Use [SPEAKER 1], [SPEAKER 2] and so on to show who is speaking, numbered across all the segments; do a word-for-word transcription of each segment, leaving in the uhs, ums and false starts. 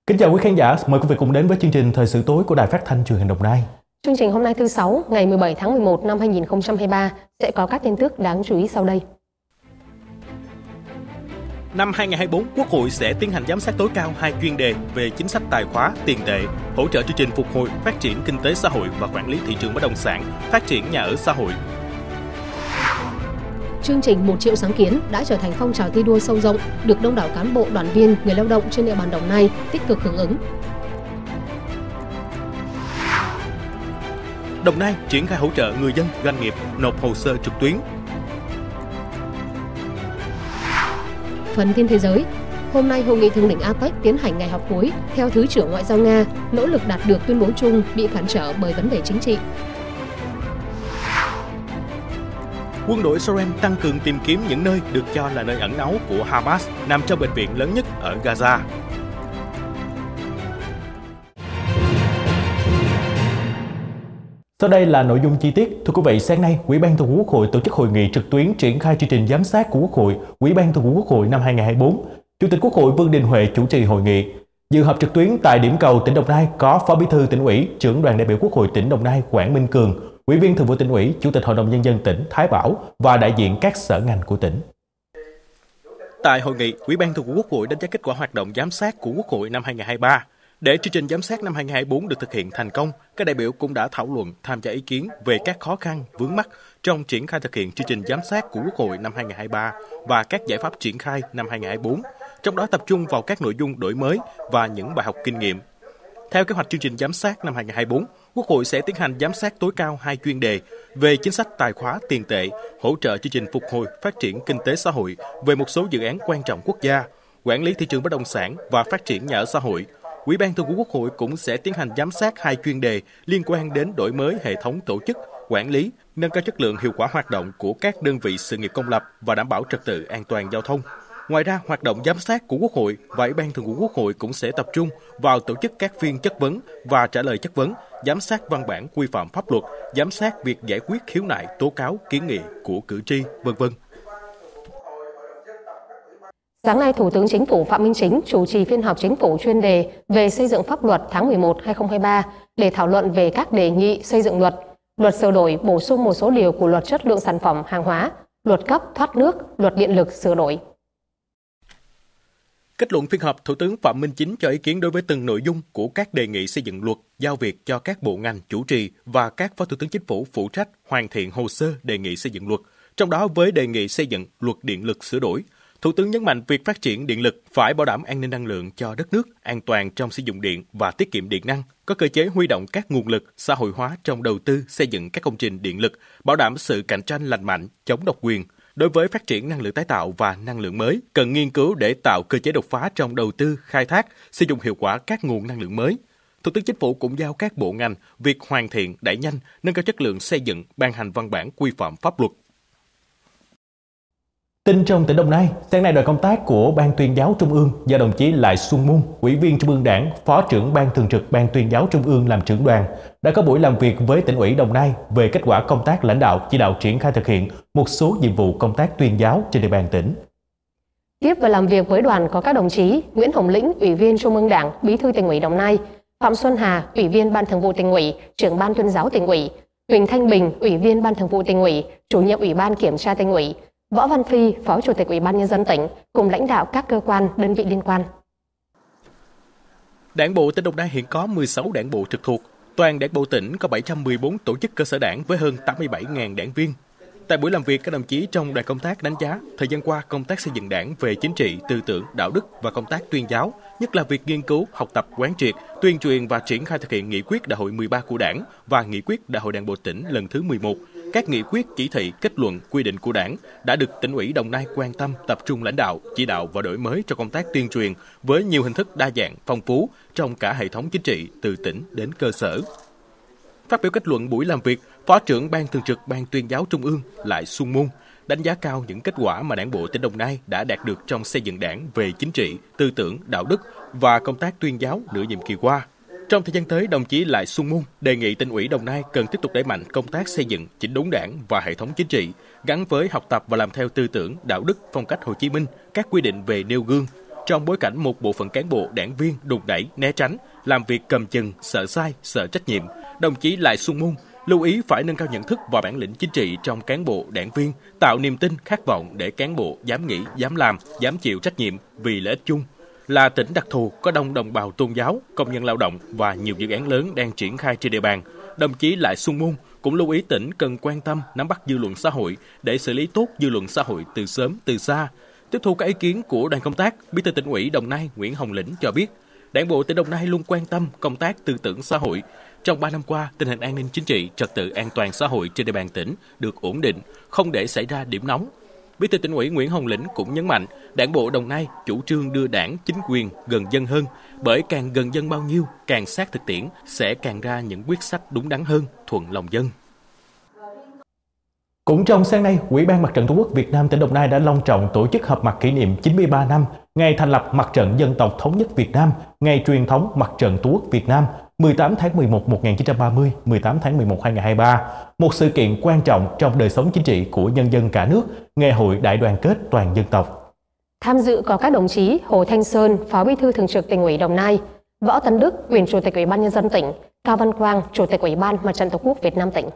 [SPEAKER 1] Kính chào quý khán giả, mời quý vị cùng đến với chương trình Thời sự tối của Đài Phát thanh Truyền hình Đồng Nai.
[SPEAKER 2] Chương trình hôm nay thứ Sáu, ngày mười bảy tháng mười một năm hai nghìn không trăm hai mươi ba sẽ có các tin tức đáng chú ý sau đây.
[SPEAKER 3] Năm hai nghìn không trăm hai mươi tư, Quốc hội sẽ tiến hành giám sát tối cao hai chuyên đề về chính sách tài khóa, tiền tệ, hỗ trợ chương trình phục hồi, phát triển kinh tế xã hội và quản lý thị trường bất động sản, phát triển nhà ở xã hội.
[SPEAKER 2] Chương trình một triệu sáng kiến đã trở thành phong trào thi đua sâu rộng, được đông đảo cán bộ, đoàn viên, người lao động trên địa bàn Đồng Nai tích cực hưởng ứng.
[SPEAKER 3] Đồng Nai triển khai hỗ trợ người dân, doanh nghiệp nộp hồ sơ trực tuyến.
[SPEAKER 2] Phần tin thế giới, hôm nay hội nghị thượng đỉnh a pếch tiến hành ngày họp cuối theo Thứ trưởng Ngoại giao Nga, nỗ lực đạt được tuyên bố chung bị cản trở bởi vấn đề chính trị.
[SPEAKER 3] Quân đội Israel tăng cường tìm kiếm những nơi được cho là nơi ẩn náu của Hamas nằm trong bệnh viện lớn nhất ở Gaza.
[SPEAKER 1] Sau đây là nội dung chi tiết. Thưa quý vị, sáng nay, Ủy ban Thường vụ Quốc hội tổ chức hội nghị trực tuyến triển khai chương trình giám sát của Quốc hội, Ủy ban Thường vụ Quốc hội năm hai nghìn không trăm hai mươi tư. Chủ tịch Quốc hội Vương Đình Huệ chủ trì hội nghị. Dự họp trực tuyến tại điểm cầu tỉnh Đồng Nai có Phó Bí thư Tỉnh ủy, Trưởng đoàn đại biểu Quốc hội tỉnh Đồng Nai Quảng Minh Cường, Ủy viên Thường vụ Tỉnh ủy, Chủ tịch Hội đồng Nhân dân tỉnh Thái Bảo và đại diện các sở ngành của tỉnh.
[SPEAKER 3] Tại hội nghị, Ủy ban Thường vụ Quốc hội đánh giá kết quả hoạt động giám sát của Quốc hội năm hai nghìn không trăm hai mươi ba. Để chương trình giám sát năm hai nghìn không trăm hai mươi tư được thực hiện thành công, các đại biểu cũng đã thảo luận, tham gia ý kiến về các khó khăn, vướng mắc trong triển khai thực hiện chương trình giám sát của Quốc hội năm hai nghìn không trăm hai mươi ba và các giải pháp triển khai năm hai nghìn không trăm hai mươi tư, trong đó tập trung vào các nội dung đổi mới và những bài học kinh nghiệm. Theo kế hoạch chương trình giám sát năm hai nghìn không trăm hai mươi tư, Quốc hội sẽ tiến hành giám sát tối cao hai chuyên đề về chính sách tài khóa tiền tệ, hỗ trợ chương trình phục hồi, phát triển kinh tế xã hội về một số dự án quan trọng quốc gia, quản lý thị trường bất động sản và phát triển nhà ở xã hội. Ủy ban Thường vụ Quốc hội cũng sẽ tiến hành giám sát hai chuyên đề liên quan đến đổi mới hệ thống tổ chức, quản lý, nâng cao chất lượng hiệu quả hoạt động của các đơn vị sự nghiệp công lập và đảm bảo trật tự an toàn giao thông. Ngoài ra, hoạt động giám sát của Quốc hội và Ủy ban Thường vụ Quốc hội cũng sẽ tập trung vào tổ chức các phiên chất vấn và trả lời chất vấn, giám sát văn bản quy phạm pháp luật, giám sát việc giải quyết khiếu nại, tố cáo, kiến nghị của cử tri, vân vân.
[SPEAKER 2] Sáng nay, Thủ tướng Chính phủ Phạm Minh Chính chủ trì phiên họp Chính phủ chuyên đề về xây dựng pháp luật tháng mười một năm hai nghìn không trăm hai mươi ba để thảo luận về các đề nghị xây dựng luật, luật sửa đổi bổ sung một số điều của luật chất lượng sản phẩm hàng hóa, luật cấp thoát nước, luật điện lực sửa đổi.
[SPEAKER 3] Kết luận phiên họp, Thủ tướng Phạm Minh Chính cho ý kiến đối với từng nội dung của các đề nghị xây dựng luật, giao việc cho các bộ ngành chủ trì và các Phó Thủ tướng Chính phủ phụ trách hoàn thiện hồ sơ đề nghị xây dựng luật. Trong đó với đề nghị xây dựng luật điện lực sửa đổi, Thủ tướng nhấn mạnh việc phát triển điện lực phải bảo đảm an ninh năng lượng cho đất nước, an toàn trong sử dụng điện và tiết kiệm điện năng, có cơ chế huy động các nguồn lực, xã hội hóa trong đầu tư xây dựng các công trình điện lực, bảo đảm sự cạnh tranh lành mạnh, chống độc quyền. Đối với phát triển năng lượng tái tạo và năng lượng mới, cần nghiên cứu để tạo cơ chế đột phá trong đầu tư, khai thác, sử dụng hiệu quả các nguồn năng lượng mới. Thủ tướng Chính phủ cũng giao các bộ ngành việc hoàn thiện, đẩy nhanh, nâng cao chất lượng xây dựng, ban hành văn bản quy phạm pháp luật.
[SPEAKER 1] Tin trong tỉnh Đồng Nai, sáng nay đoàn công tác của Ban Tuyên giáo Trung ương do đồng chí Lại Xuân Môn, Ủy viên Trung ương Đảng, Phó trưởng Ban Thường trực Ban Tuyên giáo Trung ương làm trưởng đoàn, đã có buổi làm việc với tỉnh ủy Đồng Nai về kết quả công tác lãnh đạo chỉ đạo triển khai thực hiện một số nhiệm vụ công tác tuyên giáo trên địa bàn tỉnh.
[SPEAKER 2] Tiếp và làm việc với đoàn có các đồng chí Nguyễn Hồng Lĩnh, Ủy viên Trung ương Đảng, Bí thư Tỉnh ủy Đồng Nai, Phạm Xuân Hà, Ủy viên Ban Thường vụ Tỉnh ủy, Trưởng Ban Tuyên giáo Tỉnh ủy, Huỳnh Thanh Bình, Ủy viên Ban Thường vụ Tỉnh ủy, Chủ nhiệm Ủy ban Kiểm tra Tỉnh ủy, Võ Văn Phi, Phó Chủ tịch Ủy ban Nhân dân tỉnh, cùng lãnh đạo các cơ quan, đơn vị liên quan.
[SPEAKER 3] Đảng bộ tỉnh Đồng Nai hiện có mười sáu đảng bộ trực thuộc. Toàn đảng bộ tỉnh có bảy trăm mười bốn tổ chức cơ sở đảng với hơn tám mươi bảy nghìn đảng viên. Tại buổi làm việc, các đồng chí trong đoàn công tác đánh giá thời gian qua công tác xây dựng đảng về chính trị, tư tưởng, đạo đức và công tác tuyên giáo, nhất là việc nghiên cứu, học tập, quán triệt, tuyên truyền và triển khai thực hiện nghị quyết Đại hội mười ba của Đảng và nghị quyết Đại hội Đảng bộ tỉnh lần thứ mười một. Các nghị quyết, chỉ thị, kết luận, quy định của Đảng đã được Tỉnh ủy Đồng Nai quan tâm, tập trung lãnh đạo, chỉ đạo và đổi mới cho công tác tuyên truyền với nhiều hình thức đa dạng, phong phú trong cả hệ thống chính trị từ tỉnh đến cơ sở. Phát biểu kết luận buổi làm việc, Phó trưởng Ban Thường trực Ban Tuyên giáo Trung ương Lại Xuân Môn đánh giá cao những kết quả mà Đảng bộ tỉnh Đồng Nai đã đạt được trong xây dựng Đảng về chính trị, tư tưởng, đạo đức và công tác tuyên giáo nửa nhiệm kỳ qua. Trong thời gian tới, đồng chí Lại Xuân Môn đề nghị Tỉnh ủy Đồng Nai cần tiếp tục đẩy mạnh công tác xây dựng, chỉnh đốn Đảng và hệ thống chính trị, gắn với học tập và làm theo tư tưởng, đạo đức, phong cách Hồ Chí Minh, các quy định về nêu gương, trong bối cảnh một bộ phận cán bộ đảng viên đùn đẩy, né tránh, làm việc cầm chừng, sợ sai, sợ trách nhiệm. Đồng chí Lại Xuân Môn lưu ý phải nâng cao nhận thức và bản lĩnh chính trị trong cán bộ, đảng viên, tạo niềm tin, khát vọng để cán bộ dám nghĩ, dám làm, dám chịu trách nhiệm vì lợi ích chung. Là tỉnh đặc thù có đông đồng bào tôn giáo, công nhân lao động và nhiều dự án lớn đang triển khai trên địa bàn, đồng chí Lại Xuân Môn cũng lưu ý tỉnh cần quan tâm nắm bắt dư luận xã hội để xử lý tốt dư luận xã hội từ sớm từ xa. Tiếp thu các ý kiến của đoàn công tác, Bí thư Tỉnh ủy Đồng Nai Nguyễn Hồng Lĩnh cho biết, Đảng bộ tỉnh Đồng Nai luôn quan tâm công tác tư tưởng xã hội. Trong ba năm qua, tình hình an ninh chính trị, trật tự an toàn xã hội trên địa bàn tỉnh được ổn định, không để xảy ra điểm nóng. Bí thư Tỉnh ủy Nguyễn Hồng Lĩnh cũng nhấn mạnh, Đảng bộ Đồng Nai chủ trương đưa đảng, chính quyền gần dân hơn, bởi càng gần dân bao nhiêu, càng sát thực tiễn, sẽ càng ra những quyết sách đúng đắn hơn, thuận lòng dân.
[SPEAKER 1] Cũng trong sáng nay, Ủy ban Mặt trận Tổ quốc Việt Nam tỉnh Đồng Nai đã long trọng tổ chức họp mặt kỷ niệm chín mươi ba năm ngày thành lập Mặt trận Dân tộc Thống nhất Việt Nam, ngày truyền thống Mặt trận Tổ quốc Việt Nam mười tám tháng mười một năm một nghìn chín trăm ba mươi, mười tám tháng mười một năm hai nghìn không trăm hai mươi ba, một sự kiện quan trọng trong đời sống chính trị của nhân dân cả nước, ngày hội đại đoàn kết toàn dân tộc.
[SPEAKER 2] Tham dự có các đồng chí Hồ Thanh Sơn, Phó Bí thư Thường trực Tỉnh ủy Đồng Nai, Võ Tấn Đức, Quyền Chủ tịch Ủy ban Nhân dân tỉnh, Cao Văn Quang, Chủ tịch Ủy ban Mặt trận Tổ quốc Việt Nam tỉnh.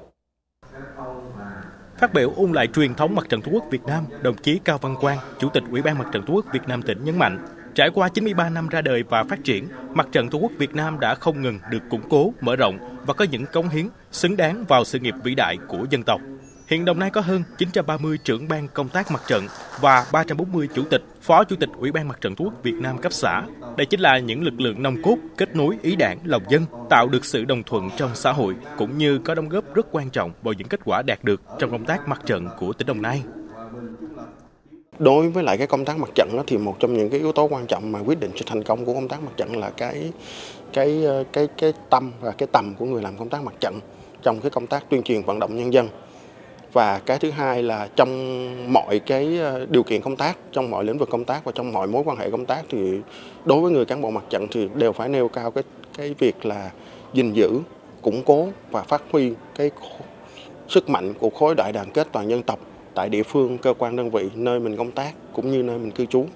[SPEAKER 3] Phát biểu ôn lại truyền thống Mặt trận Tổ quốc Việt Nam, đồng chí Cao Văn Quang, Chủ tịch Ủy ban Mặt trận Tổ quốc Việt Nam tỉnh nhấn mạnh, trải qua chín mươi ba năm ra đời và phát triển, Mặt trận Tổ quốc Việt Nam đã không ngừng được củng cố, mở rộng và có những cống hiến xứng đáng vào sự nghiệp vĩ đại của dân tộc. Hiện Đồng Nai có hơn chín trăm ba mươi trưởng ban công tác mặt trận và ba trăm bốn mươi chủ tịch, phó chủ tịch Ủy ban Mặt trận Tổ quốc Việt Nam cấp xã. Đây chính là những lực lượng nòng cốt kết nối ý đảng, lòng dân, tạo được sự đồng thuận trong xã hội cũng như có đóng góp rất quan trọng vào những kết quả đạt được trong công tác mặt trận của tỉnh Đồng Nai.
[SPEAKER 4] Đối với lại cái công tác mặt trận đó, thì một trong những cái yếu tố quan trọng mà quyết định sự thành công của công tác mặt trận là cái cái cái cái tâm và cái tầm của người làm công tác mặt trận trong cái công tác tuyên truyền vận động nhân dân. Và cái thứ hai là trong mọi cái điều kiện công tác, trong mọi lĩnh vực công tác và trong mọi mối quan hệ công tác thì đối với người cán bộ mặt trận thì đều phải nêu cao cái cái việc là gìn giữ, củng cố và phát huy cái sức mạnh của khối đại đoàn kết toàn dân tộc tại địa phương, cơ quan đơn vị nơi mình công tác cũng như nơi mình cư trú.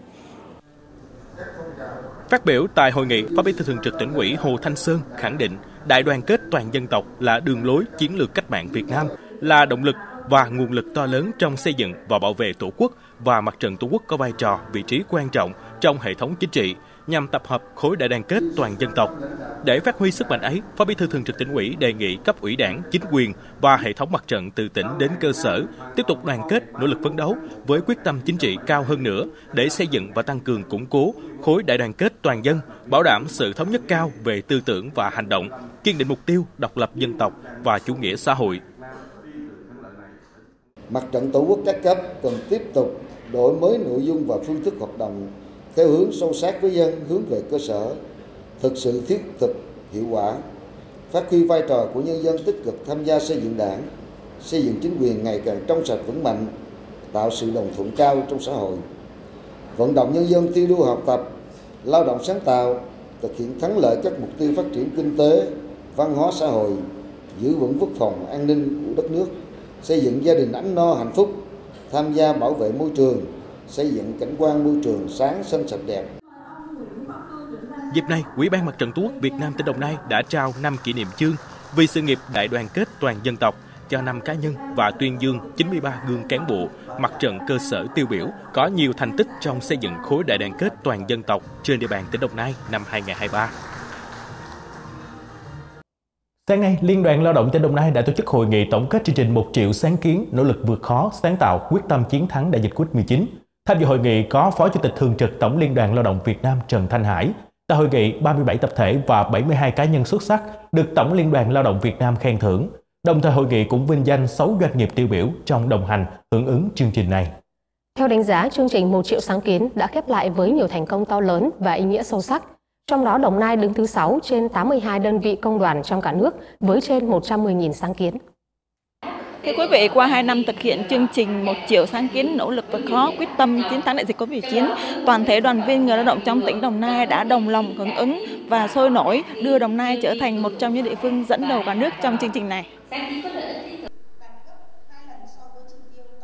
[SPEAKER 3] Phát biểu tại hội nghị, Phó Bí thư Thường trực Tỉnh ủy Hồ Thanh Sơn khẳng định đại đoàn kết toàn dân tộc là đường lối chiến lược cách mạng Việt Nam, là động lực và nguồn lực to lớn trong xây dựng và bảo vệ Tổ quốc, và Mặt trận Tổ quốc có vai trò, vị trí quan trọng trong hệ thống chính trị nhằm tập hợp khối đại đoàn kết toàn dân tộc. Để phát huy sức mạnh ấy, Phó Bí thư Thường trực Tỉnh ủy đề nghị cấp ủy Đảng, chính quyền và hệ thống mặt trận từ tỉnh đến cơ sở tiếp tục đoàn kết, nỗ lực phấn đấu với quyết tâm chính trị cao hơn nữa để xây dựng và tăng cường củng cố khối đại đoàn kết toàn dân, bảo đảm sự thống nhất cao về tư tưởng và hành động, kiên định mục tiêu độc lập dân tộc và chủ nghĩa xã hội.
[SPEAKER 5] Mặt trận Tổ quốc các cấp cần tiếp tục đổi mới nội dung và phương thức hoạt động theo hướng sâu sát với dân, hướng về cơ sở, thực sự thiết thực, hiệu quả, phát huy vai trò của nhân dân tích cực tham gia xây dựng Đảng, xây dựng chính quyền ngày càng trong sạch vững mạnh, tạo sự đồng thuận cao trong xã hội, vận động nhân dân thi đua học tập, lao động sáng tạo, thực hiện thắng lợi các mục tiêu phát triển kinh tế, văn hóa xã hội, giữ vững quốc phòng an ninh của đất nước, xây dựng gia đình ấm no hạnh phúc, tham gia bảo vệ môi trường, xây dựng cảnh quan môi trường sáng xanh sạch đẹp.
[SPEAKER 3] Dịp này, Ủy ban Mặt trận Tổ quốc Việt Nam tỉnh Đồng Nai đã trao năm kỷ niệm chương vì sự nghiệp đại đoàn kết toàn dân tộc cho năm cá nhân và tuyên dương chín mươi ba gương cán bộ mặt trận cơ sở tiêu biểu có nhiều thành tích trong xây dựng khối đại đoàn kết toàn dân tộc trên địa bàn tỉnh Đồng Nai năm hai nghìn không trăm hai mươi ba.
[SPEAKER 1] Sáng nay, Liên đoàn Lao động tỉnh Đồng Nai đã tổ chức hội nghị tổng kết chương trình một triệu sáng kiến, nỗ lực vượt khó, sáng tạo, quyết tâm chiến thắng đại dịch Covid mười chín. Tham dự hội nghị có Phó Chủ tịch Thường trực Tổng Liên đoàn Lao động Việt Nam Trần Thanh Hải. Tại hội nghị, ba mươi bảy tập thể và bảy mươi hai cá nhân xuất sắc được Tổng Liên đoàn Lao động Việt Nam khen thưởng. Đồng thời hội nghị cũng vinh danh sáu doanh nghiệp tiêu biểu trong đồng hành hưởng ứng chương trình này.
[SPEAKER 2] Theo đánh giá, chương trình một triệu sáng kiến đã khép lại với nhiều thành công to lớn và ý nghĩa sâu sắc. Trong đó, Đồng Nai đứng thứ sáu trên tám mươi hai đơn vị công đoàn trong cả nước với trên một trăm mười nghìn sáng kiến.
[SPEAKER 6] Thưa quý vị, qua hai năm thực hiện chương trình một triệu sáng kiến, nỗ lực vượt khó, quyết tâm chiến thắng đại dịch Covid mười chín, toàn thể đoàn viên người lao động trong tỉnh Đồng Nai đã đồng lòng hưởng ứng và sôi nổi đưa Đồng Nai trở thành một trong những địa phương dẫn đầu cả nước trong chương trình này.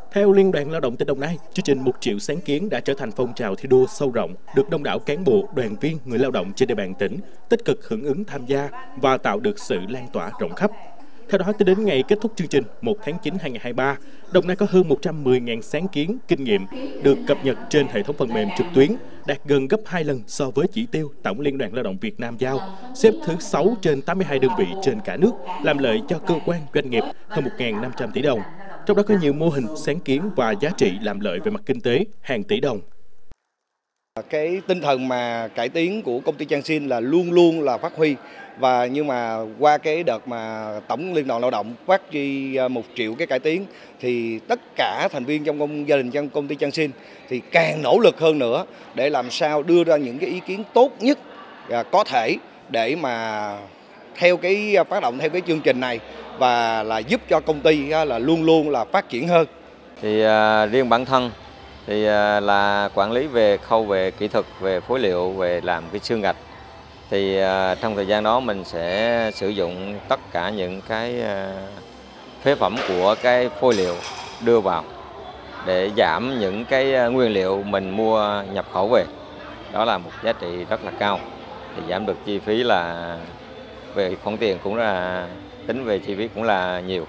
[SPEAKER 3] Theo Liên đoàn Lao động tỉnh Đồng Nai, chương trình một triệu sáng kiến đã trở thành phong trào thi đua sâu rộng, được đông đảo cán bộ, đoàn viên, người lao động trên địa bàn tỉnh tích cực hưởng ứng tham gia và tạo được sự lan tỏa rộng khắp. Theo đó, tính đến ngày kết thúc chương trình một tháng chín năm hai nghìn không trăm hai mươi ba, Đồng Nai có hơn một trăm mười nghìn sáng kiến, kinh nghiệm được cập nhật trên hệ thống phần mềm trực tuyến, đạt gần gấp hai lần so với chỉ tiêu Tổng Liên đoàn Lao động Việt Nam giao, xếp thứ sáu trên tám mươi hai đơn vị trên cả nước, làm lợi cho cơ quan doanh nghiệp hơn một nghìn năm trăm tỷ đồng. Trong đó có nhiều mô hình, sáng kiến và giá trị làm lợi về mặt kinh tế hàng tỷ đồng.
[SPEAKER 7] Cái tinh thần mà cải tiến của công ty Changxin là luôn luôn là phát huy, và nhưng mà qua cái đợt mà Tổng Liên đoàn Lao động phát chi một triệu cái cải tiến thì tất cả thành viên trong công, gia đình trong công ty Changxin thì càng nỗ lực hơn nữa để làm sao đưa ra những cái ý kiến tốt nhất có thể để mà theo cái phát động theo cái chương trình này và là giúp cho công ty là luôn luôn là phát triển hơn.
[SPEAKER 8] Thì uh, riêng bản thân thì uh, là quản lý về khâu về kỹ thuật, về phối liệu, về làm cái xương gạch. Thì uh, trong thời gian đó mình sẽ sử dụng tất cả những cái uh, phế phẩm của cái phôi liệu đưa vào để giảm những cái nguyên liệu mình mua nhập khẩu về. Đó là một giá trị rất là cao. Thì giảm được chi phí là về khoản tiền cũng là tính về chi phí cũng là nhiều.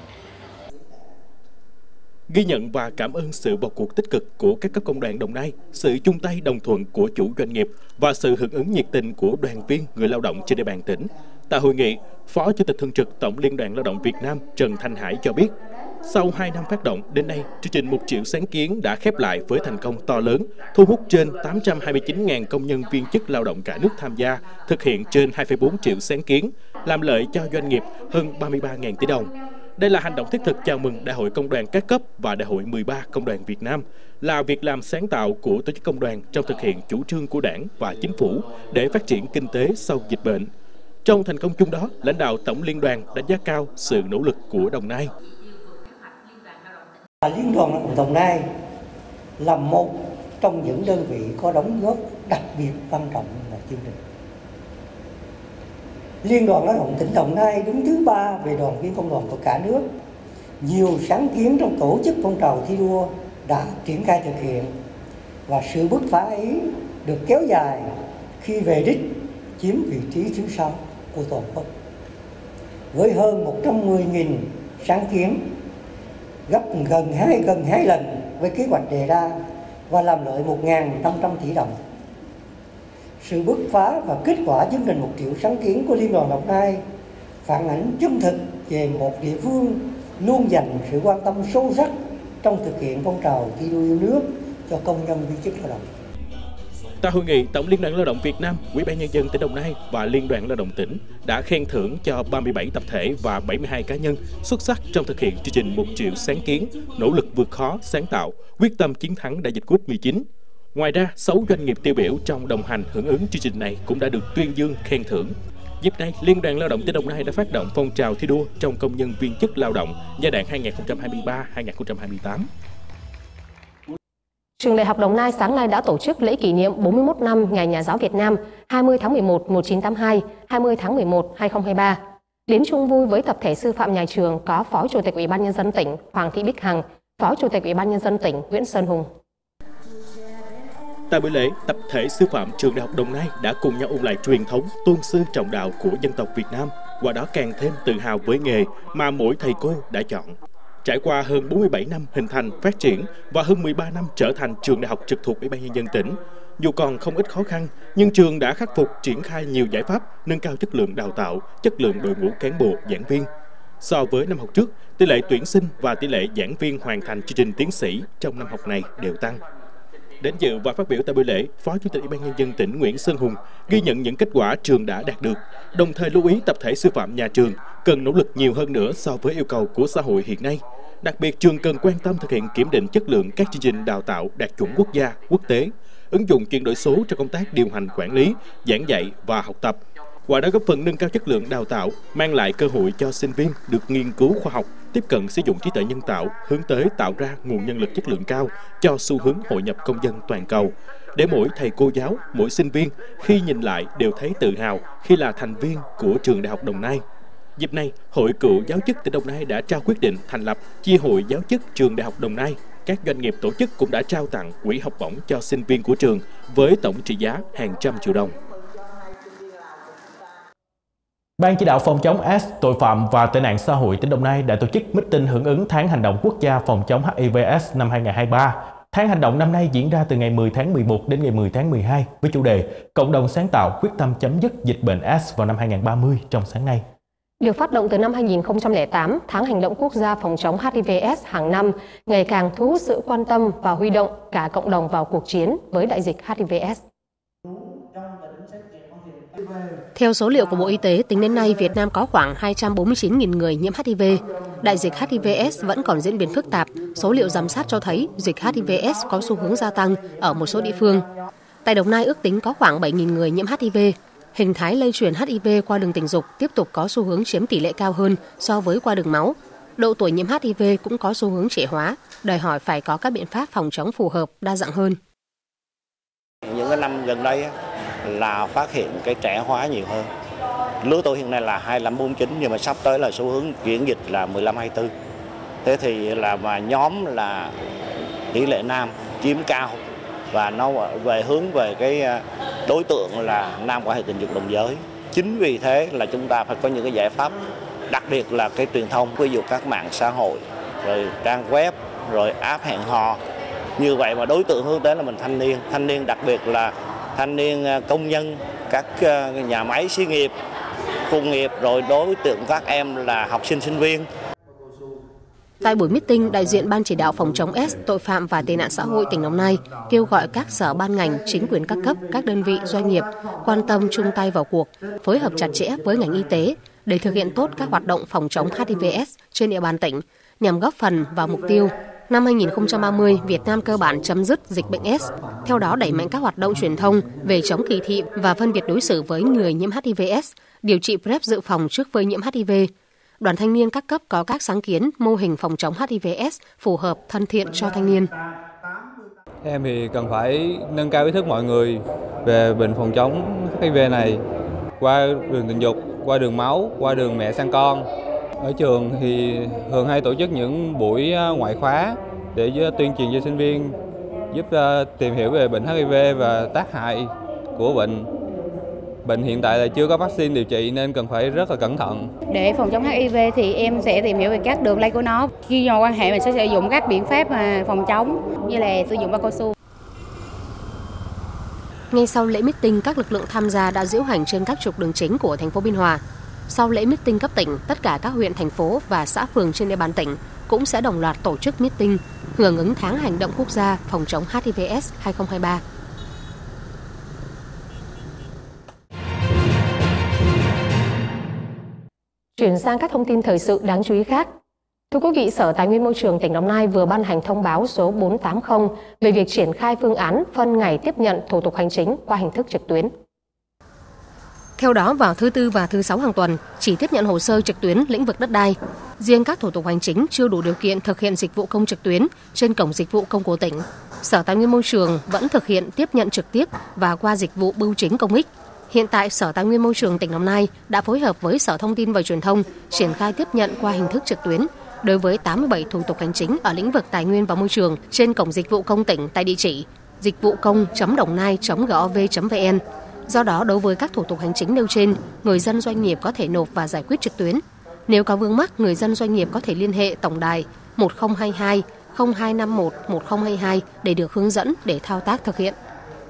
[SPEAKER 3] Ghi nhận và cảm ơn sự vào cuộc tích cực của các cấp công đoàn Đồng Nai, sự chung tay đồng thuận của chủ doanh nghiệp và sự hưởng ứng nhiệt tình của đoàn viên, người lao động trên địa bàn tỉnh. Tại hội nghị, Phó Chủ tịch Thường trực Tổng Liên đoàn Lao động Việt Nam Trần Thanh Hải cho biết, sau hai năm phát động, đến nay, chương trình một triệu sáng kiến đã khép lại với thành công to lớn, thu hút trên tám trăm hai mươi chín nghìn công nhân viên chức lao động cả nước tham gia, thực hiện trên hai phẩy bốn triệu sáng kiến, làm lợi cho doanh nghiệp hơn ba mươi ba nghìn tỷ đồng. Đây là hành động thiết thực chào mừng Đại hội Công đoàn các cấp và Đại hội mười ba Công đoàn Việt Nam, là việc làm sáng tạo của tổ chức công đoàn trong thực hiện chủ trương của Đảng và Chính phủ để phát triển kinh tế sau dịch bệnh. Trong thành công chung đó, lãnh đạo Tổng Liên đoàn đánh giá cao sự nỗ lực của Đồng Nai.
[SPEAKER 9] Liên đoàn Lao động Đồng Nai là một trong những đơn vị có đóng góp đặc biệt quan trọng vào chương trình. Liên đoàn Lao động tỉnh Đồng Nai đứng thứ ba về đoàn viên công đoàn của cả nước. Nhiều sáng kiến trong tổ chức phong trào thi đua đã triển khai thực hiện và sự bứt phá ấy được kéo dài khi về đích chiếm vị trí thứ sáu của toàn quốc. Với hơn một trăm mười nghìn sáng kiến, gấp gần hai gần hai lần với kế hoạch đề ra và làm lợi một nghìn năm trăm tỷ đồng. Sự bứt phá và kết quả chương trình một triệu sáng kiến của Liên đoàn Đồng Nai phản ánh chân thực về một địa phương luôn dành sự quan tâm sâu sắc trong thực hiện phong trào thi đua yêu nước cho công nhân viên chức lao động.
[SPEAKER 3] Tại hội nghị, Tổng Liên đoàn Lao động Việt Nam, Ủy ban Nhân dân tỉnh Đồng Nai và Liên đoàn Lao động tỉnh đã khen thưởng cho ba mươi bảy tập thể và bảy mươi hai cá nhân xuất sắc trong thực hiện chương trình một triệu sáng kiến, nỗ lực vượt khó, sáng tạo, quyết tâm chiến thắng đại dịch Covid mười chín. Ngoài ra, sáu doanh nghiệp tiêu biểu trong đồng hành hưởng ứng chương trình này cũng đã được tuyên dương khen thưởng. Dịp này, Liên đoàn Lao động tỉnh Đồng Nai đã phát động phong trào thi đua trong công nhân viên chức lao động giai đoạn hai nghìn không trăm hai mươi ba đến hai nghìn không trăm hai mươi tám.
[SPEAKER 2] Trường Đại học Đồng Nai sáng nay đã tổ chức lễ kỷ niệm bốn mươi mốt năm Ngày Nhà giáo Việt Nam hai mươi tháng mười một năm một nghìn chín trăm tám mươi hai, hai mươi tháng mười một năm hai nghìn không trăm hai mươi ba. Đến chung vui với tập thể sư phạm nhà trường có Phó Chủ tịch Ủy ban Nhân dân tỉnh Hoàng Thị Bích Hằng, Phó Chủ tịch Ủy ban Nhân dân tỉnh Nguyễn Sơn Hùng.
[SPEAKER 3] Tại buổi lễ, tập thể sư phạm Trường Đại học Đồng Nai đã cùng nhau ôn lại truyền thống tôn sư trọng đạo của dân tộc Việt Nam, qua đó càng thêm tự hào với nghề mà mỗi thầy cô đã chọn. Trải qua hơn bốn mươi bảy năm hình thành, phát triển và hơn mười ba năm trở thành trường đại học trực thuộc Ủy ban Nhân dân tỉnh, dù còn không ít khó khăn, nhưng trường đã khắc phục triển khai nhiều giải pháp nâng cao chất lượng đào tạo, chất lượng đội ngũ cán bộ, giảng viên. So với năm học trước, tỷ lệ tuyển sinh và tỷ lệ giảng viên hoàn thành chương trình tiến sĩ trong năm học này đều tăng. Đến dự và phát biểu tại buổi lễ, Phó Chủ tịch Ủy ban Nhân dân tỉnh Nguyễn Sơn Hùng ghi nhận những kết quả trường đã đạt được, đồng thời lưu ý tập thể sư phạm nhà trường cần nỗ lực nhiều hơn nữa so với yêu cầu của xã hội hiện nay. Đặc biệt, trường cần quan tâm thực hiện kiểm định chất lượng các chương trình đào tạo đạt chuẩn quốc gia, quốc tế, ứng dụng chuyển đổi số cho công tác điều hành, quản lý, giảng dạy và học tập. Qua đó góp phần nâng cao chất lượng đào tạo, mang lại cơ hội cho sinh viên được nghiên cứu khoa học, tiếp cận sử dụng trí tuệ nhân tạo, hướng tới tạo ra nguồn nhân lực chất lượng cao cho xu hướng hội nhập công dân toàn cầu. Để mỗi thầy cô giáo, mỗi sinh viên khi nhìn lại đều thấy tự hào khi là thành viên của Trường Đại học Đồng Nai. Dịp này, Hội Cựu Giáo chức tỉnh Đồng Nai đã trao quyết định thành lập Chi hội Giáo chức Trường Đại học Đồng Nai. Các doanh nghiệp tổ chức cũng đã trao tặng quỹ học bổng cho sinh viên của trường với tổng trị giá hàng trăm triệu đồng.
[SPEAKER 1] Ban chỉ đạo phòng chống AIDS, tội phạm và tệ nạn xã hội tỉnh Đồng Nai đã tổ chức meeting hưởng ứng tháng hành động quốc gia phòng chống H I V AIDS năm hai không hai ba. Tháng hành động năm nay diễn ra từ ngày mười tháng mười một đến ngày mười tháng mười hai với chủ đề Cộng đồng sáng tạo quyết tâm chấm dứt dịch bệnh AIDS vào năm hai không ba mươi trong sáng nay.
[SPEAKER 2] Được phát động từ năm hai nghìn không trăm lẻ tám, tháng hành động quốc gia phòng chống H I V AIDS hàng năm ngày càng thu hút sự quan tâm và huy động cả cộng đồng vào cuộc chiến với đại dịch H I V AIDS. Theo số liệu của Bộ Y tế, tính đến nay Việt Nam có khoảng hai trăm bốn mươi chín nghìn người nhiễm H I V. Đại dịch H I V AIDS vẫn còn diễn biến phức tạp. Số liệu giám sát cho thấy dịch H I V AIDS có xu hướng gia tăng ở một số địa phương. Tại Đồng Nai ước tính có khoảng bảy nghìn người nhiễm H I V. Hình thái lây truyền H I V qua đường tình dục tiếp tục có xu hướng chiếm tỷ lệ cao hơn so với qua đường máu. Độ tuổi nhiễm H I V cũng có xu hướng trẻ hóa, đòi hỏi phải có các biện pháp phòng chống phù hợp, đa dạng hơn.
[SPEAKER 10] Những cái năm gần đây là phát hiện cái trẻ hóa nhiều hơn. Lứa tuổi hiện nay là hai mươi lăm bốn mươi chín nhưng mà sắp tới là xu hướng chuyển dịch là mười lăm hai mươi tư. Thế thì là mà nhóm là tỷ lệ nam chiếm cao và nó về hướng về cái đối tượng là nam quan hệ tình dục đồng giới. Chính vì thế là chúng ta phải có những cái giải pháp, đặc biệt là cái truyền thông, ví dụ các mạng xã hội, rồi trang web, rồi app hẹn hò. Như vậy mà đối tượng hướng tới là mình thanh niên, thanh niên đặc biệt là thanh niên công nhân, các nhà máy xí nghiệp, khu nghiệp, rồi đối tượng các em là học sinh sinh viên.
[SPEAKER 2] Tại buổi meeting, đại diện Ban chỉ đạo phòng chống AIDS, tội phạm và tệ nạn xã hội tỉnh Đồng Nai kêu gọi các sở ban ngành, chính quyền các cấp, các đơn vị, doanh nghiệp quan tâm chung tay vào cuộc, phối hợp chặt chẽ với ngành y tế để thực hiện tốt các hoạt động phòng chống H I V AIDS trên địa bàn tỉnh, nhằm góp phần vào mục tiêu năm hai nghìn không trăm ba mươi Việt Nam cơ bản chấm dứt dịch bệnh AIDS. Theo đó, đẩy mạnh các hoạt động truyền thông về chống kỳ thị và phân biệt đối xử với người nhiễm H I V AIDS, điều trị PrEP dự phòng trước phơi nhiễm H I V. Đoàn thanh niên các cấp có các sáng kiến, mô hình phòng chống H I V AIDS phù hợp, thân thiện cho thanh niên.
[SPEAKER 11] Em thì cần phải nâng cao ý thức mọi người về bệnh phòng chống H I V này qua đường tình dục, qua đường máu, qua đường mẹ sang con. Ở trường thì thường hay tổ chức những buổi ngoại khóa để tuyên truyền cho sinh viên, giúp tìm hiểu về bệnh H I V và tác hại của bệnh. Bệnh hiện tại là chưa có vaccine điều trị nên cần phải rất là cẩn thận.
[SPEAKER 12] Để phòng chống H I V thì em sẽ tìm hiểu về các đường lây của nó. Khi mà quan hệ mình sẽ sử dụng các biện pháp phòng chống như là sử dụng bao cao su.
[SPEAKER 2] Ngay sau lễ meeting, các lực lượng tham gia đã diễu hành trên các trục đường chính của thành phố Biên Hòa. Sau lễ meeting cấp tỉnh, tất cả các huyện, thành phố và xã phường trên địa bàn tỉnh cũng sẽ đồng loạt tổ chức meeting hưởng ứng tháng hành động quốc gia phòng chống H I V AIDS hai không hai ba. Chuyển sang các thông tin thời sự đáng chú ý khác. Thưa quý vị, Sở Tài nguyên Môi trường tỉnh Đồng Nai vừa ban hành thông báo số bốn tám không về việc triển khai phương án phân ngày tiếp nhận thủ tục hành chính qua hình thức trực tuyến. Theo đó, vào thứ Tư và thứ Sáu hàng tuần chỉ tiếp nhận hồ sơ trực tuyến lĩnh vực đất đai. Riêng các thủ tục hành chính chưa đủ điều kiện thực hiện dịch vụ công trực tuyến trên cổng dịch vụ công của tỉnh, Sở Tài nguyên Môi trường vẫn thực hiện tiếp nhận trực tiếp và qua dịch vụ bưu chính công ích. Hiện tại, Sở Tài nguyên Môi trường tỉnh Đồng Nai đã phối hợp với Sở Thông tin và Truyền thông triển khai tiếp nhận qua hình thức trực tuyến đối với tám mươi bảy thủ tục hành chính ở lĩnh vực tài nguyên và môi trường trên cổng dịch vụ công tỉnh tại địa chỉ dịch vụ công chấm đồng nai chấm gov chấm vn. Do đó, đối với các thủ tục hành chính nêu trên, người dân doanh nghiệp có thể nộp và giải quyết trực tuyến. Nếu có vướng mắc, người dân doanh nghiệp có thể liên hệ tổng đài một không hai hai không hai năm một một không hai hai để được hướng dẫn để thao tác thực hiện.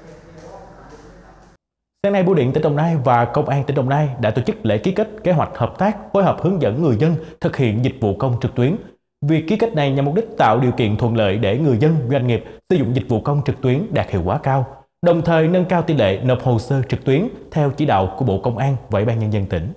[SPEAKER 1] Sáng nay, Bưu điện tỉnh Đồng Nai và Công an tỉnh Đồng Nai đã tổ chức lễ ký kết kế hoạch hợp tác phối hợp hướng dẫn người dân thực hiện dịch vụ công trực tuyến. Việc ký kết này nhằm mục đích tạo điều kiện thuận lợi để người dân, doanh nghiệp sử dụng dịch vụ công trực tuyến đạt hiệu quả cao, đồng thời nâng cao tỷ lệ nộp hồ sơ trực tuyến theo chỉ đạo của Bộ Công an và Ủy ban Nhân dân tỉnh.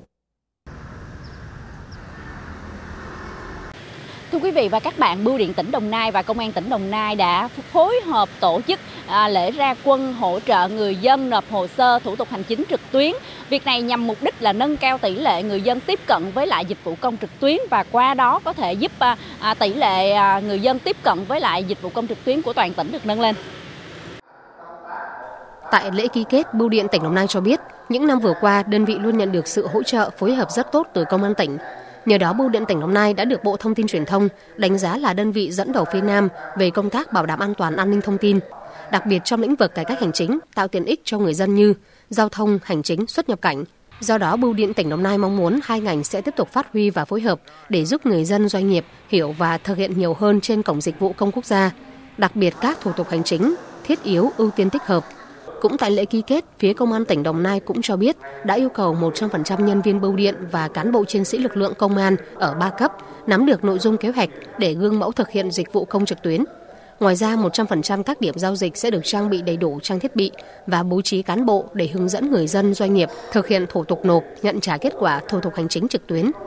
[SPEAKER 13] Thưa quý vị và các bạn, Bưu điện tỉnh Đồng Nai và Công an tỉnh Đồng Nai đã phối hợp tổ chức à, lễ ra quân hỗ trợ người dân nộp hồ sơ thủ tục hành chính trực tuyến. Việc này nhằm mục đích là nâng cao tỷ lệ người dân tiếp cận với lại dịch vụ công trực tuyến và qua đó có thể giúp à, à, tỷ lệ à, người dân tiếp cận với lại dịch vụ công trực tuyến của toàn tỉnh được nâng lên.
[SPEAKER 2] Tại lễ ký kết, Bưu điện tỉnh Đồng Nai cho biết, những năm vừa qua, đơn vị luôn nhận được sự hỗ trợ phối hợp rất tốt từ Công an tỉnh. Nhờ đó, Bưu điện tỉnh Đồng Nai đã được Bộ Thông tin Truyền thông đánh giá là đơn vị dẫn đầu phía Nam về công tác bảo đảm an toàn an ninh thông tin, đặc biệt trong lĩnh vực cải cách hành chính, tạo tiện ích cho người dân như giao thông, hành chính, xuất nhập cảnh. Do đó, Bưu điện tỉnh Đồng Nai mong muốn hai ngành sẽ tiếp tục phát huy và phối hợp để giúp người dân, doanh nghiệp hiểu và thực hiện nhiều hơn trên cổng dịch vụ công quốc gia, đặc biệt các thủ tục hành chính, thiết yếu ưu tiên tích hợp. Cũng tại lễ ký kết, phía Công an tỉnh Đồng Nai cũng cho biết đã yêu cầu một trăm phần trăm nhân viên bưu điện và cán bộ chiến sĩ lực lượng công an ở ba cấp nắm được nội dung kế hoạch để gương mẫu thực hiện dịch vụ công trực tuyến. Ngoài ra, một trăm phần trăm các điểm giao dịch sẽ được trang bị đầy đủ trang thiết bị và bố trí cán bộ để hướng dẫn người dân, doanh nghiệp thực hiện thủ tục nộp, nhận trả kết quả thủ tục hành chính trực tuyến.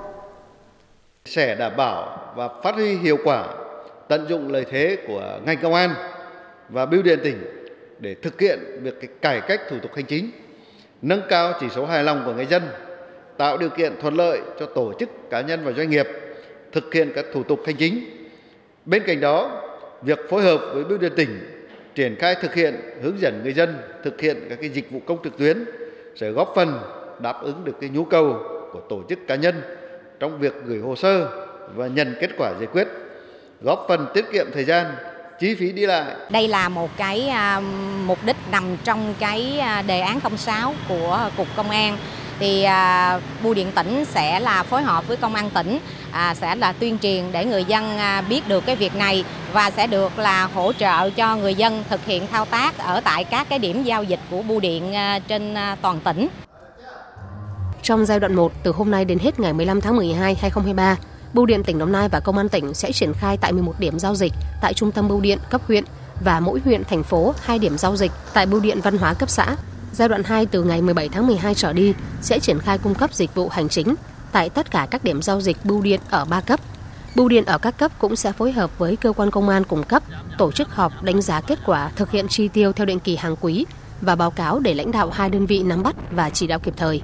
[SPEAKER 5] Sẽ đảm bảo và phát huy hiệu quả, tận dụng lợi thế của ngành công an và bưu điện tỉnh để thực hiện việc cái cải cách thủ tục hành chính, nâng cao chỉ số hài lòng của người dân, tạo điều kiện thuận lợi cho tổ chức, cá nhân và doanh nghiệp thực hiện các thủ tục hành chính. Bên cạnh đó, việc phối hợp với bưu điện tỉnh triển khai thực hiện hướng dẫn người dân thực hiện các cái dịch vụ công trực tuyến sẽ góp phần đáp ứng được cái nhu cầu của tổ chức, cá nhân trong việc gửi hồ sơ và nhận kết quả giải quyết, góp phần tiết kiệm thời gian, chi phí đi lại.
[SPEAKER 14] Đây là một cái uh, mục đích nằm trong cái uh, đề án không sáu của Cục Công an. Thì uh, Bưu điện tỉnh sẽ là phối hợp với Công an tỉnh, uh, sẽ là tuyên truyền để người dân uh, biết được cái việc này và sẽ được là hỗ trợ cho người dân thực hiện thao tác ở tại các cái điểm giao dịch của bưu điện uh, trên uh, toàn tỉnh.
[SPEAKER 2] Trong giai đoạn một, từ hôm nay đến hết ngày mười lăm tháng mười hai năm hai nghìn không trăm hai mươi ba, Bưu điện tỉnh Đồng Nai và Công an tỉnh sẽ triển khai tại mười một điểm giao dịch tại trung tâm bưu điện cấp huyện và mỗi huyện, thành phố hai điểm giao dịch tại bưu điện văn hóa cấp xã. Giai đoạn hai từ ngày mười bảy tháng mười hai trở đi sẽ triển khai cung cấp dịch vụ hành chính tại tất cả các điểm giao dịch bưu điện ở ba cấp. Bưu điện ở các cấp cũng sẽ phối hợp với cơ quan công an cung cấp, tổ chức họp đánh giá kết quả thực hiện chi tiêu theo định kỳ hàng quý và báo cáo để lãnh đạo hai đơn vị nắm bắt và chỉ đạo kịp thời.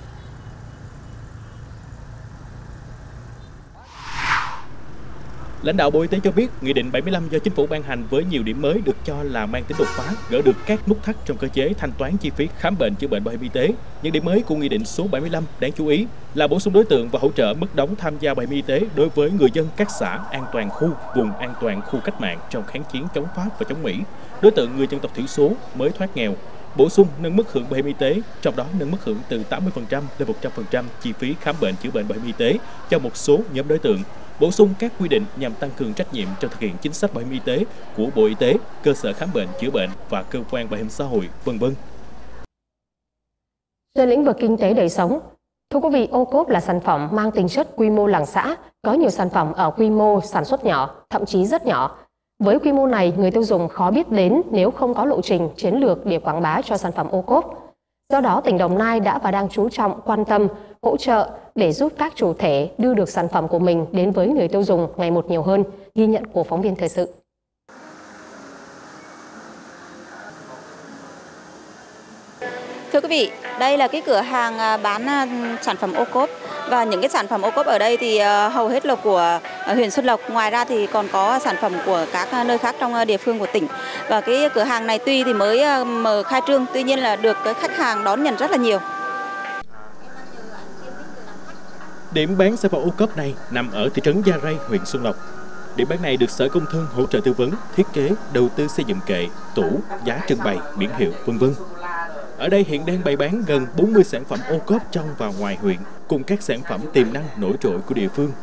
[SPEAKER 3] Lãnh đạo Bộ Y tế cho biết, Nghị định bảy mươi lăm do Chính phủ ban hành với nhiều điểm mới được cho là mang tính đột phá, gỡ được các nút thắt trong cơ chế thanh toán chi phí khám bệnh chữa bệnh bảo hiểm y tế. Những điểm mới của Nghị định số bảy mươi lăm đáng chú ý là bổ sung đối tượng và hỗ trợ mức đóng tham gia bảo hiểm y tế đối với người dân các xã an toàn khu, vùng an toàn khu cách mạng trong kháng chiến chống Pháp và chống Mỹ, đối tượng người dân tộc thiểu số mới thoát nghèo. Bổ sung nâng mức hưởng bảo hiểm y tế, trong đó nâng mức hưởng từ tám mươi phần trăm lên một trăm phần trăm chi phí khám bệnh chữa bệnh bảo hiểm y tế cho một số nhóm đối tượng. Bổ sung các quy định nhằm tăng cường trách nhiệm trong thực hiện chính sách bảo hiểm y tế của Bộ Y tế, cơ sở khám bệnh chữa bệnh và cơ quan bảo hiểm xã hội, vân vân.
[SPEAKER 2] Trên lĩnh vực kinh tế đời sống, thưa quý vị, ô cốp là sản phẩm mang tính chất quy mô làng xã, có nhiều sản phẩm ở quy mô sản xuất nhỏ, thậm chí rất nhỏ. Với quy mô này, người tiêu dùng khó biết đến nếu không có lộ trình, chiến lược để quảng bá cho sản phẩm ô cốp. Do đó, tỉnh Đồng Nai đã và đang chú trọng, quan tâm, hỗ trợ để giúp các chủ thể đưa được sản phẩm của mình đến với người tiêu dùng ngày một nhiều hơn, ghi nhận của phóng viên thời sự.
[SPEAKER 6] Thưa quý vị, đây là cái cửa hàng bán sản phẩm ô cốp và những cái sản phẩm ô cốp ở đây thì hầu hết là của huyện Xuân Lộc. Ngoài ra thì còn có sản phẩm của các nơi khác trong địa phương của tỉnh. Và cái cửa hàng này tuy thì mới mở khai trương, tuy nhiên là được cái khách hàng đón nhận rất là nhiều.
[SPEAKER 3] Điểm bán sản phẩm ô cốp này nằm ở thị trấn Gia Rai, huyện Xuân Lộc. Điểm bán này được Sở Công Thương hỗ trợ tư vấn, thiết kế, đầu tư xây dựng kệ, tủ, giá trưng bày, biển hiệu, vân vân. Ở đây hiện đang bày bán gần bốn mươi sản phẩm ô cốp trong và ngoài huyện, cùng các sản phẩm tiềm năng nổi trội của địa phương.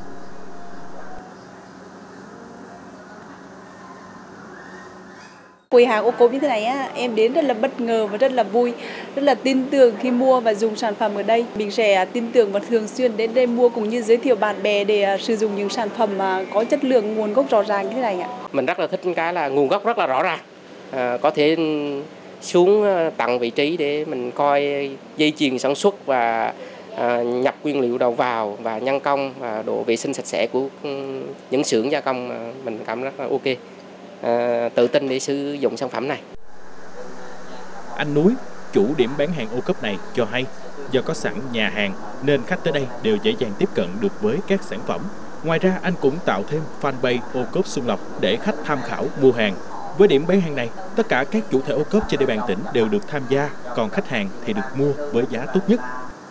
[SPEAKER 15] Quầy hàng ô cốp như thế này á, em đến rất là bất ngờ và rất là vui, rất là tin tưởng khi mua và dùng sản phẩm ở đây. Mình sẽ tin tưởng và thường xuyên đến đây mua cũng như giới thiệu bạn bè để sử dụng những sản phẩm mà có chất lượng, nguồn gốc rõ ràng như thế này ạ.
[SPEAKER 16] Mình rất là thích cái là nguồn gốc rất là rõ ràng, à, có thể xuống tận vị trí để mình coi dây chuyền sản xuất và à, nhập nguyên liệu đầu vào và nhân công và độ vệ sinh sạch sẽ của những xưởng gia công, mình cảm rất là ok, à, tự tin để sử dụng sản phẩm này.
[SPEAKER 3] Anh Núi, chủ điểm bán hàng ô cốp này cho hay, do có sẵn nhà hàng nên khách tới đây đều dễ dàng tiếp cận được với các sản phẩm. Ngoài ra anh cũng tạo thêm fanpage ô cốp Xuân Lộc để khách tham khảo mua hàng. Với điểm bán hàng này, tất cả các chủ thể ô cốp trên địa bàn tỉnh đều được tham gia, còn khách hàng thì được mua với giá tốt nhất.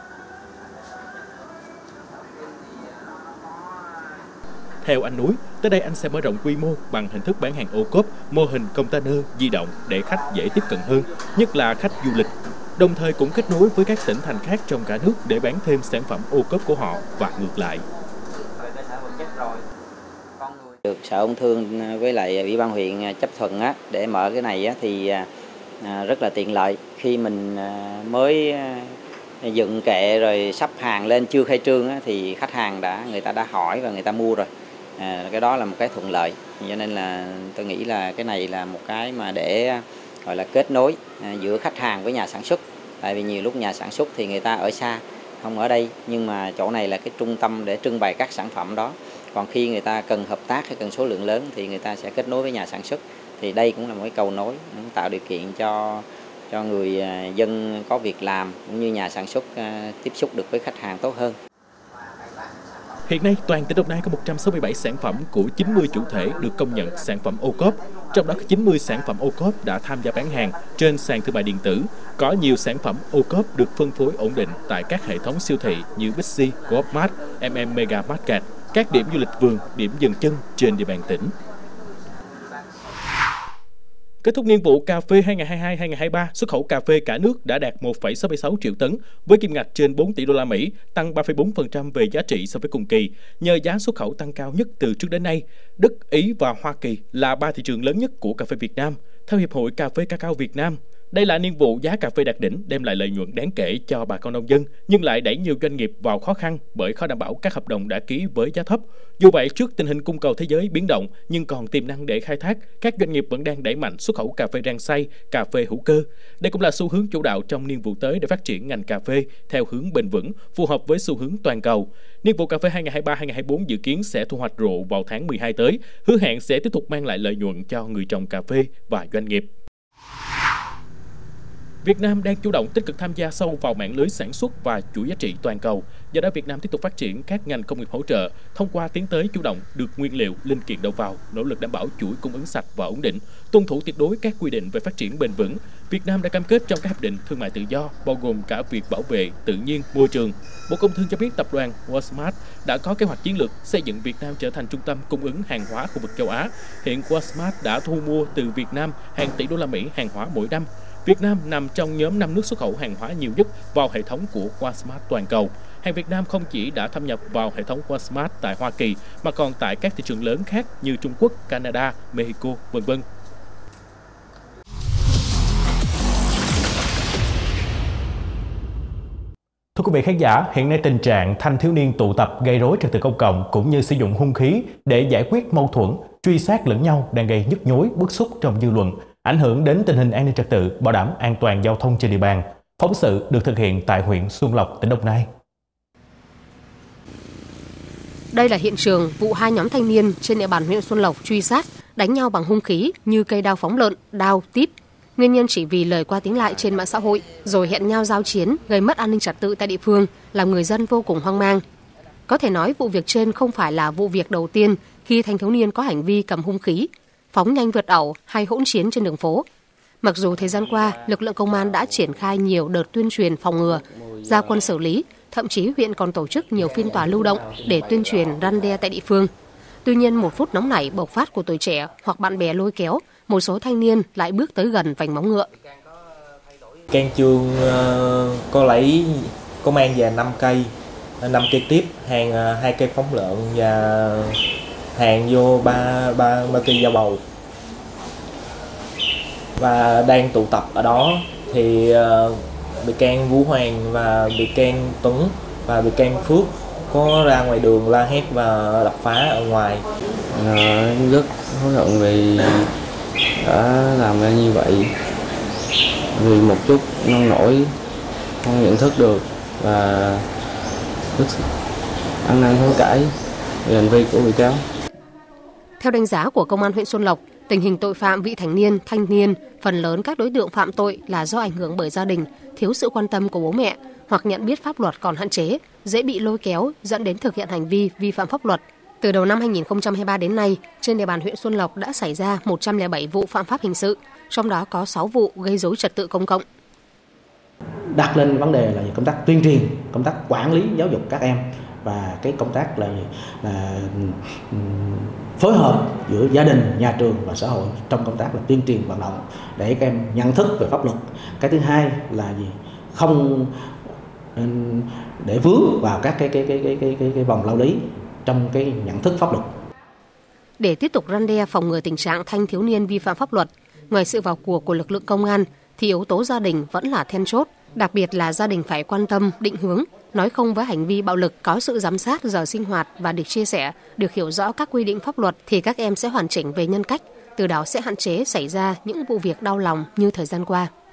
[SPEAKER 3] Theo anh Núi, tới đây anh sẽ mở rộng quy mô bằng hình thức bán hàng ô cốp, mô hình container di động để khách dễ tiếp cận hơn, nhất là khách du lịch. Đồng thời cũng kết nối với các tỉnh thành khác trong cả nước để bán thêm sản phẩm ô cốp của họ và ngược lại.
[SPEAKER 17] Được Sở Công Thương với lại Ủy ban huyện chấp thuận á, để mở cái này á, thì rất là tiện lợi. Khi mình mới dựng kệ rồi sắp hàng lên chưa khai trương á, thì khách hàng đã người ta đã hỏi và người ta mua rồi. À, cái đó là một cái thuận lợi. Cho nên là tôi nghĩ là cái này là một cái mà để gọi là kết nối giữa khách hàng với nhà sản xuất. Tại vì nhiều lúc nhà sản xuất thì người ta ở xa, không ở đây, nhưng mà chỗ này là cái trung tâm để trưng bày các sản phẩm đó. Còn khi người ta cần hợp tác hay cần số lượng lớn thì người ta sẽ kết nối với nhà sản xuất. Thì đây cũng là một cái cầu nối, tạo điều kiện cho cho người dân có việc làm cũng như nhà sản xuất tiếp xúc được với khách hàng tốt hơn.
[SPEAKER 3] Hiện nay, toàn tỉnh Đồng Nai có một trăm sáu mươi bảy sản phẩm của chín mươi chủ thể được công nhận sản phẩm ô cốp. Trong đó có chín mươi sản phẩm ô cốp đã tham gia bán hàng trên sàn thương mại điện tử. Có nhiều sản phẩm ô cốp được phân phối ổn định tại các hệ thống siêu thị như Bixi, Co-op Mart, em em Mega Market, các điểm du lịch vườn, điểm dừng chân trên địa bàn tỉnh. Kết thúc niên vụ cà phê hai nghìn không trăm hai mươi hai hai nghìn không trăm hai mươi ba, xuất khẩu cà phê cả nước đã đạt một phẩy sáu mươi sáu triệu tấn với kim ngạch trên bốn tỷ đô la Mỹ, tăng ba phẩy bốn phần trăm về giá trị so với cùng kỳ, nhờ giá xuất khẩu tăng cao nhất từ trước đến nay. Đức, Ý và Hoa Kỳ là ba thị trường lớn nhất của cà phê Việt Nam. Theo Hiệp hội Cà phê Cacao Việt Nam, đây là niên vụ giá cà phê đạt đỉnh, đem lại lợi nhuận đáng kể cho bà con nông dân, nhưng lại đẩy nhiều doanh nghiệp vào khó khăn bởi khó đảm bảo các hợp đồng đã ký với giá thấp. Dù vậy, trước tình hình cung cầu thế giới biến động nhưng còn tiềm năng để khai thác, các doanh nghiệp vẫn đang đẩy mạnh xuất khẩu cà phê rang xay, cà phê hữu cơ. Đây cũng là xu hướng chủ đạo trong niên vụ tới để phát triển ngành cà phê theo hướng bền vững, phù hợp với xu hướng toàn cầu. Niên vụ cà phê hai nghìn không trăm hai mươi ba hai nghìn không trăm hai mươi bốn dự kiến sẽ thu hoạch rộ vào tháng mười hai tới, hứa hẹn sẽ tiếp tục mang lại lợi nhuận cho người trồng cà phê và doanh nghiệp. Việt Nam đang chủ động tích cực tham gia sâu vào mạng lưới sản xuất và chuỗi giá trị toàn cầu. Do đó, Việt Nam tiếp tục phát triển các ngành công nghiệp hỗ trợ thông qua tiến tới chủ động được nguyên liệu, linh kiện đầu vào, nỗ lực đảm bảo chuỗi cung ứng sạch và ổn định, tuân thủ tuyệt đối các quy định về phát triển bền vững. Việt Nam đã cam kết trong các hiệp định thương mại tự do, bao gồm cả việc bảo vệ tự nhiên, môi trường. Bộ Công Thương cho biết tập đoàn Walmart đã có kế hoạch chiến lược xây dựng Việt Nam trở thành trung tâm cung ứng hàng hóa khu vực châu Á. Hiện Walmart đã thu mua từ Việt Nam hàng tỷ đô la Mỹ hàng hóa mỗi năm. Việt Nam nằm trong nhóm năm nước xuất khẩu hàng hóa nhiều nhất vào hệ thống của Walmart toàn cầu. Hàng Việt Nam không chỉ đã thâm nhập vào hệ thống Walmart tại Hoa Kỳ mà còn tại các thị trường lớn khác như Trung Quốc, Canada, Mexico, vân vân.
[SPEAKER 1] Thưa quý vị khán giả, hiện nay tình trạng thanh thiếu niên tụ tập gây rối trật tự công cộng cũng như sử dụng hung khí để giải quyết mâu thuẫn, truy sát lẫn nhau đang gây nhức nhối, bức xúc trong dư luận, ảnh hưởng đến tình hình an ninh trật tự, bảo đảm an toàn giao thông trên địa bàn. Phóng sự được thực hiện tại huyện Xuân Lộc, tỉnh Đồng Nai.
[SPEAKER 2] Đây là hiện trường vụ hai nhóm thanh niên trên địa bàn huyện Xuân Lộc truy sát, đánh nhau bằng hung khí như cây đao phóng lợn, đao, típ. Nguyên nhân chỉ vì lời qua tiếng lại trên mạng xã hội, rồi hẹn nhau giao chiến, gây mất an ninh trật tự tại địa phương, làm người dân vô cùng hoang mang. Có thể nói vụ việc trên không phải là vụ việc đầu tiên khi thanh thiếu niên có hành vi cầm hung khí, phóng nhanh vượt ẩu hay hỗn chiến trên đường phố. Mặc dù thời gian qua, lực lượng công an đã triển khai nhiều đợt tuyên truyền phòng ngừa, ra quân xử lý, thậm chí huyện còn tổ chức nhiều phiên tòa lưu động để tuyên truyền răn đe tại địa phương. Tuy nhiên, một phút nóng nảy bộc phát của tuổi trẻ hoặc bạn bè lôi kéo, một số thanh niên lại bước tới gần vành móng ngựa.
[SPEAKER 18] Can Chương uh, có lấy có mang về năm cây, năm cây tiếp, hàng uh, hai cây phóng lợn và hàng vô ba ba ba cây dao bầu. Và đang tụ tập ở đó thì uh, bị can Vũ Hoàng và bị can Tuấn và bị can Phước có ra ngoài đường la hét và đập phá ở ngoài.
[SPEAKER 19] À, rất hối hận vì đã làm ra như vậy, vì một chút nông nổi không nhận thức được và rất ăn năn hối cải về hành vi của bị cáo.
[SPEAKER 2] Theo đánh giá của Công an huyện Xuân Lộc, tình hình tội phạm vị thành niên, thanh niên, phần lớn các đối tượng phạm tội là do ảnh hưởng bởi gia đình, thiếu sự quan tâm của bố mẹ hoặc nhận biết pháp luật còn hạn chế, dễ bị lôi kéo dẫn đến thực hiện hành vi vi phạm pháp luật, Từ đầu năm hai nghìn không trăm hai mươi ba đến nay, trên địa bàn huyện Xuân Lộc đã xảy ra một trăm lẻ bảy vụ phạm pháp hình sự, trong đó có sáu vụ gây rối trật tự công cộng.
[SPEAKER 20] Đặt lên vấn đề là công tác tuyên truyền, công tác quản lý giáo dục các em và cái công tác là, là phối hợp giữa gia đình, nhà trường và xã hội trong công tác là tuyên truyền vận động để các em nhận thức về pháp luật. Cái thứ hai là gì? Không để vướng vào các cái cái cái cái cái cái, cái vòng lao lý trong cái nhận thức pháp luật.
[SPEAKER 2] Để tiếp tục răn đe phòng ngừa tình trạng thanh thiếu niên vi phạm pháp luật, ngoài sự vào cuộc của lực lượng công an thì yếu tố gia đình vẫn là then chốt, đặc biệt là gia đình phải quan tâm, định hướng, nói không với hành vi bạo lực, có sự giám sát giờ sinh hoạt và được chia sẻ, được hiểu rõ các quy định pháp luật thì các em sẽ hoàn chỉnh về nhân cách, từ đó sẽ hạn chế xảy ra những vụ việc đau lòng như thời gian qua.